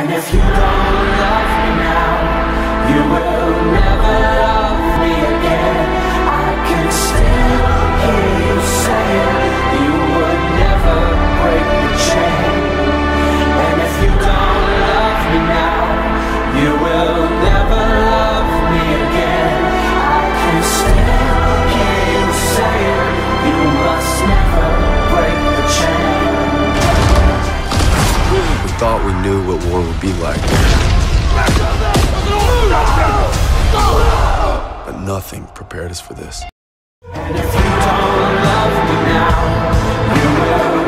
And if you don't love me now, you will never love me again. I can still hear you saying you would never break the chain. And if you don't love me now, you will never love me again. I can still hear you saying you must never break the chain. We thought we knew what war would be like, but nothing prepared us for this. And if you don't love me now, you will